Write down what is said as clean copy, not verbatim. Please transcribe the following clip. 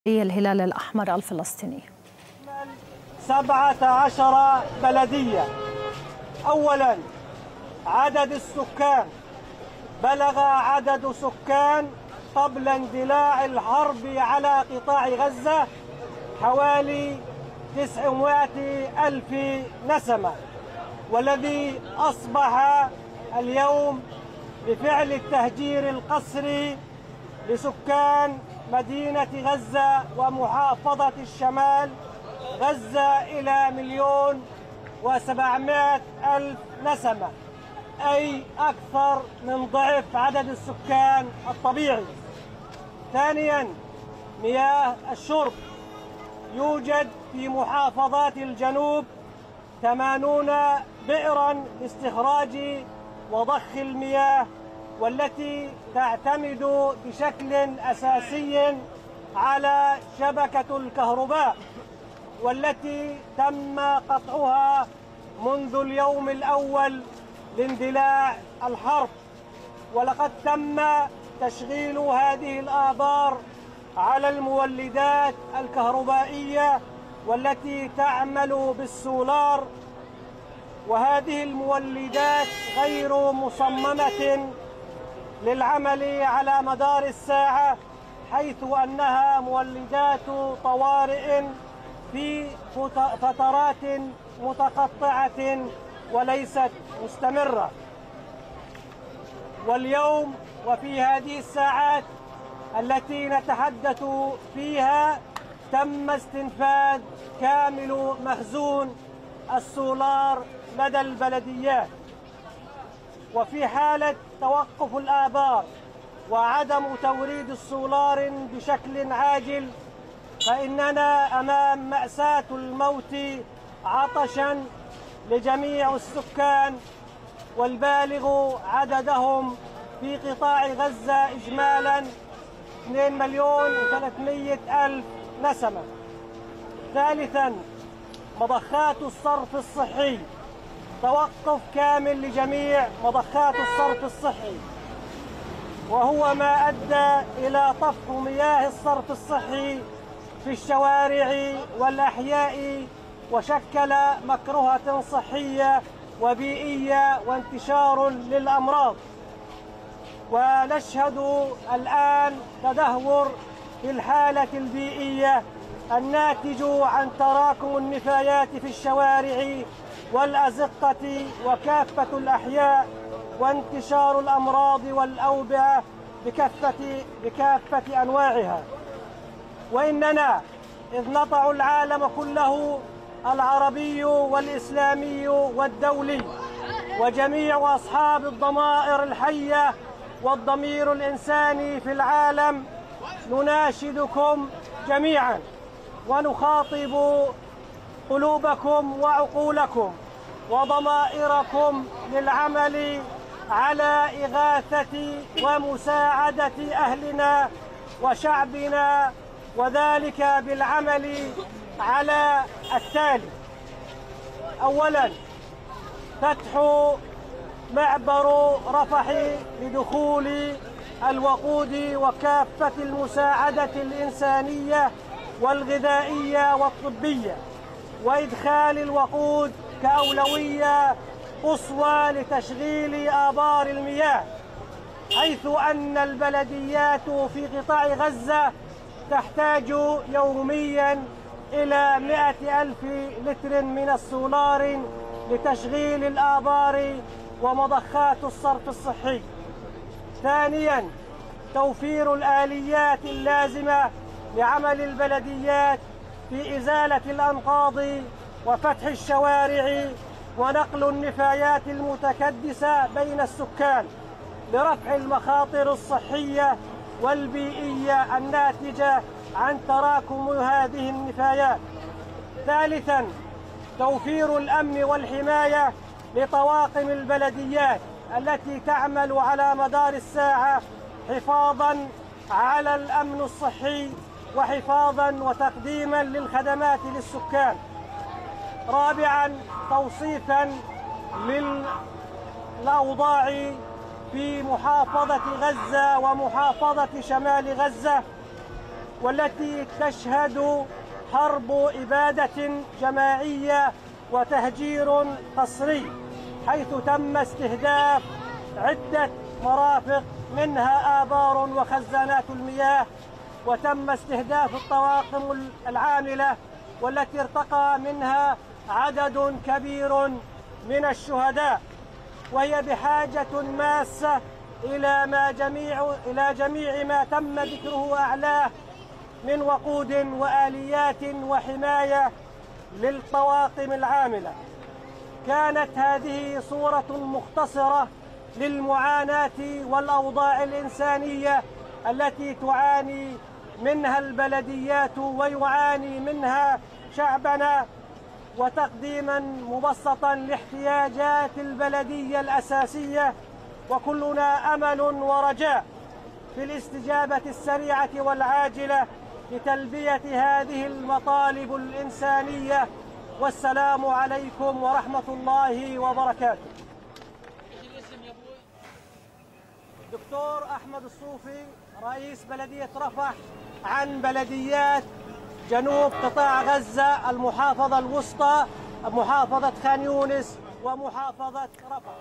الهلال الأحمر الفلسطيني. 17 بلدية. أولا، عدد السكان. بلغ عدد سكان قبل اندلاع الحرب على قطاع غزة حوالي 900,000 نسمة، والذي أصبح اليوم بفعل التهجير القسري لسكان مدينة غزة ومحافظة الشمال غزة إلى 1,700,000 نسمة، أي أكثر من ضعف عدد السكان الطبيعي. ثانياً، مياه الشرب. يوجد في محافظات الجنوب 80 بئراً لاستخراج وضخ المياه، والتي تعتمد بشكل أساسي على شبكة الكهرباء، والتي تم قطعها منذ اليوم الأول لاندلاع الحرب. ولقد تم تشغيل هذه الآبار على المولدات الكهربائية والتي تعمل بالسولار، وهذه المولدات غير مصممة للعمل على مدار الساعة، حيث أنها مولدات طوارئ في فترات متقطعة وليست مستمرة. واليوم وفي هذه الساعات التي نتحدث فيها تم استنفاذ كامل مخزون السولار لدى البلديات. وفي حالة توقف الآبار وعدم توريد السولار بشكل عاجل، فإننا أمام مأساة الموت عطشاً لجميع السكان، والبالغ عددهم في قطاع غزة إجمالاً 2,300,000 نسمة. ثالثاً، مضخات الصرف الصحي. توقف كامل لجميع مضخات الصرف الصحي، وهو ما أدى إلى طفو مياه الصرف الصحي في الشوارع والأحياء، وشكل مكروهة صحية وبيئية وانتشار للأمراض. ونشهد الآن تدهور في الحالة البيئية الناتج عن تراكم النفايات في الشوارع والأزقة وكافة الأحياء، وانتشار الأمراض والأوبئة بكافة أنواعها. وإننا إذ نطع العالم كله العربي والإسلامي والدولي وجميع أصحاب الضمائر الحية والضمير الإنساني في العالم، نناشدكم جميعا ونخاطب قلوبكم وعقولكم وضمائركم للعمل على إغاثة ومساعدة أهلنا وشعبنا، وذلك بالعمل على التالي: أولاً، فتح معبر رفح لدخول الوقود وكافة المساعدة الإنسانية والغذائية والطبية، وإدخال الوقود كأولوية قصوى لتشغيل آبار المياه، حيث أن البلديات في قطاع غزة تحتاج يومياً إلى 100,000 لتر من السولار لتشغيل الآبار ومضخات الصرف الصحي. ثانياً، توفير الآليات اللازمة لعمل البلديات في إزالة الأنقاض وفتح الشوارع ونقل النفايات المتكدسة بين السكان لرفع المخاطر الصحية والبيئية الناتجة عن تراكم هذه النفايات. ثالثاً، توفير الأمن والحماية لطواقم البلديات التي تعمل على مدار الساعة حفاظاً على الأمن الصحي وحفاظاً وتقديماً للخدمات للسكان. رابعاً، توصيفاً للأوضاع في محافظة غزة ومحافظة شمال غزة، والتي تشهد حرب إبادة جماعية وتهجير قسري، حيث تم استهداف عدة مرافق منها آبار وخزانات المياه، وتم استهداف الطواقم العاملة والتي ارتقى منها عدد كبير من الشهداء، وهي بحاجة ماسة إلى جميع ما تم ذكره أعلاه من وقود وآليات وحماية للطواقم العاملة. كانت هذه صورة مختصرة للمعاناة والأوضاع الإنسانية التي تعاني منها البلديات ويعاني منها شعبنا، وتقديما مبسطا لاحتياجات البلدية الأساسية، وكلنا أمل ورجاء في الاستجابة السريعة والعاجلة لتلبية هذه المطالب الإنسانية. والسلام عليكم ورحمة الله وبركاته. دكتور أحمد الصوفي، رئيس بلدية رفح، عن بلديات جنوب قطاع غزة، المحافظة الوسطى، محافظة خان يونس ومحافظة رفح.